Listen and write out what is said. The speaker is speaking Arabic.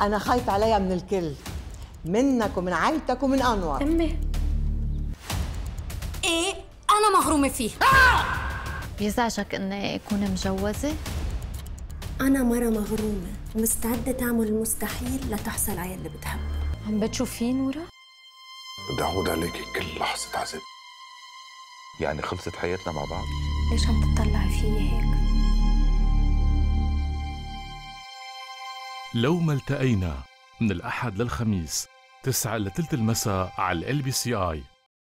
أنا خايف عليها من الكل، منك ومن عائلتك ومن أنور. أمي إيه أنا مغرومة فيه. بيزعجك إني أكون مجوزة؟ أنا مرة مغرومة ومستعدة تعمل المستحيل لتحصل على اللي بتحبه. عم بتشوفيه نورا؟ بدي أعود عليكي كل لحظة عذاب. يعني خلصت حياتنا مع بعض؟ ليش عم تطلعي فيي هيك؟ لو ما التقينا، من الأحد للخميس 9 ل 3 المساء على LBCI.